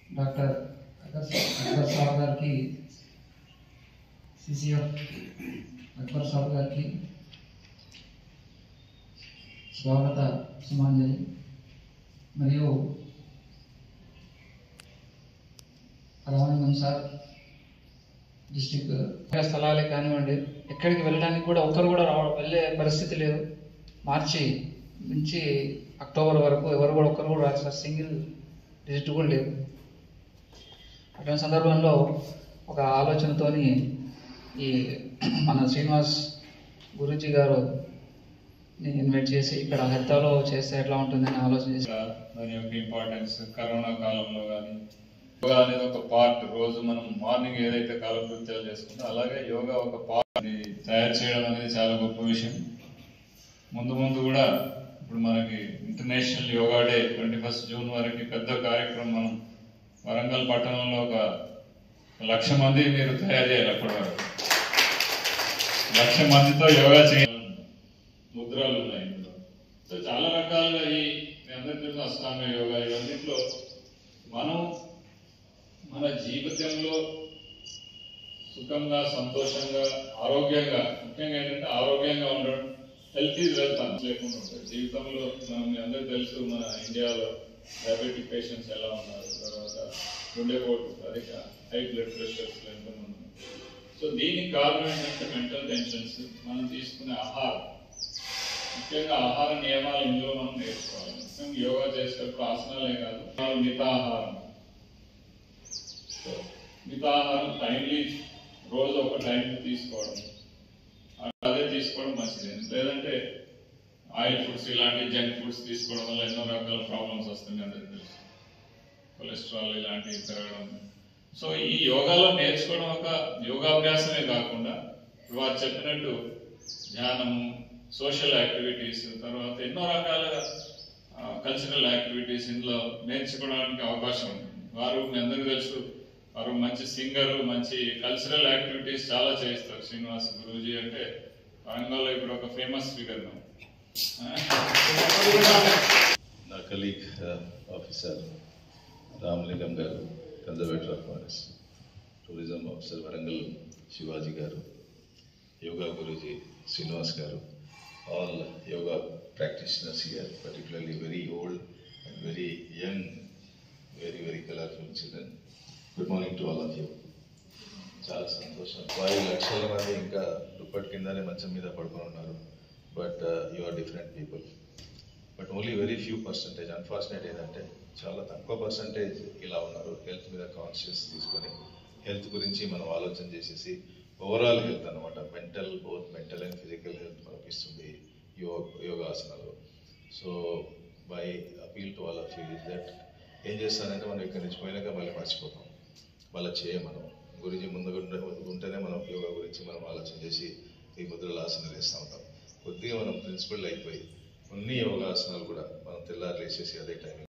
Doctor Akbar సాబ్ గారికి, CCF Akbar సాబ్ గారికి స్వాగత సుమాంజలి. మరియు రామలింగం సార్ డిస్ట్రిక్ట్ స్థలాలే కానివ్వండి, ఎక్కడికి వెళ్ళడానికి కూడా ఒకరు కూడా వెళ్ళే పరిస్థితి లేదు. మార్చి నుంచి అక్టోబర్ వరకు ఎవరు కూడా ఒక్కరు కూడా రాసిన సింగిల్ డిజిట్ కూడా లేదు. అటువంటి సందర్భంలో ఒక ఆలోచనతోని ఈ మన శ్రీనివాస్ గురూజీ గారు ఇన్వైట్ చేసి ఇక్కడ హెర్తాలో చేస్తే ఎట్లా ఉంటుందని ఆలోచన చేసి దాని యొక్క ఇంపార్టెన్స్ కరోనా కాలంలో కానీ యోగా అనేది ఒక పార్ట్. రోజు మనం మార్నింగ్ ఏదైతే కాలకృత్యాలు చేసుకుంటో అలాగే యోగా ఒక పార్ట్ తయారు చేయడం అనేది చాలా గొప్ప విషయం. ముందు ముందు కూడా ఇప్పుడు మనకి ఇంటర్నేషనల్ యోగా డే 21 జూన్ వరకు పెద్ద కార్యక్రమం మనం వరంగల్ పట్టణంలో ఒక 1,00,000 మంది మీరు తయారు చేయాలి. అప్పటి వరకు 1,00,000 మందితో యోగా చేయాలి. ముద్రలు ఉన్నాయి ఇందులో. సో చాలా రకాలుగా మీ అందరికీ తెలుసు అష్టాంగ యోగా ఇవన్నింటిలో మనం మన జీవితంలో సుఖంగా, సంతోషంగా, ఆరోగ్యంగా, ముఖ్యంగా ఏంటంటే ఆరోగ్యంగా ఉండడం, హెల్త్ ఈజ్ వెల్త్ లేకుండా ఉంటుంది జీవితంలో. మనం మీ అందరికీ తెలుసు మన ఇండియాలో డయాబెటిక్ పేషెంట్స్ ఎలా ఉన్నారు, తర్వాత గుండెపోటు, అధిక హై బ్లడ్ ప్రెషర్స్ ఎంతమంది. సో దీనికి కారణం ఏంటంటే మెంటల్ టెన్షన్స్. మనం తీసుకునే ఆహారం, ముఖ్యంగా ఆహార నియమాలు ఇందులో మనం నేర్చుకోవాలి. ముఖ్యంగా యోగా చేసేటప్పుడు ఆసనాలే కాదు, మితాహారం. మితాహారం టైంలీ రోజు ఒక టైం తీసుకోవడం, అదే తీసుకోవడం మంచిది. లేదంటే ఆయిల్ ఫుడ్స్, ఇలాంటి జంక్ ఫుడ్స్ తీసుకోవడం వల్ల ఎన్నో రకాల ప్రాబ్లమ్స్ వస్తున్నాయి. అందరికీ తెలుసు, కొలెస్ట్రాల్ ఇలాంటివి పెరగడం. సో ఈ యోగాలో నేర్చుకోవడం ఒక యోగాభ్యాసమే కాకుండా వారు చెప్పినట్టు ధ్యానము, సోషల్ యాక్టివిటీస్, తర్వాత ఎన్నో రకాలుగా కల్చరల్ యాక్టివిటీస్ ఇందులో నేర్చుకోవడానికి అవకాశం ఉంది. వారు మీ అందరికీ తెలుసు, వారు మంచి సింగర్, మంచి కల్చరల్ యాక్టివిటీస్ చాలా చేస్తారు. శ్రీనివాస్ గురూజీ అంటే వరంగల్లో ఇప్పుడు ఒక ఫేమస్ ఫిగర్. నా colleague officer Ramalingam garu, conservator of forest, tourism officer Warangal Shivaji garu, yoga Guruji Srinivas గారు, all yoga practitioners here, particularly very old and very young, very colorful children. Good morning to all of you. చాలా సంతోషం. 5 లక్షల మంది ఇంకా దుప్పటి కిందనే మంచం మీద పడుకొని ఉన్నారు. But you are different people. But only very few percentage, unfortunate ఏంటంటే చాలా తక్కువ పర్సెంటేజ్ ఇలా ఉన్నారు. హెల్త్ మీద కాన్షియస్ తీసుకొని హెల్త్ గురించి మనం ఆలోచన చేసేసి ఓవరాల్ హెల్త్ అనమాట, both mental and physical health మనకి ఇస్తుంది యోగాసనాలు. So by appeal to all of you is that ఏం చేస్తానంటే మనం ఇక్కడి నుంచి పోయినాక మళ్ళీ మర్చిపోతాం, మళ్ళీ మనం గురించి ముందుగా ఉంటేనే మనం యోగా గురించి మనం ఆలోచన చేసి ఈ ముద్రల ఆసనాలు వేస్తూ ఉంటాం. కొద్దిగా మనం ప్రిన్సిపల్ అయిపోయి కొన్ని యోగాసనాలు కూడా మనం తెల్లారు లేచేసి అదే టైం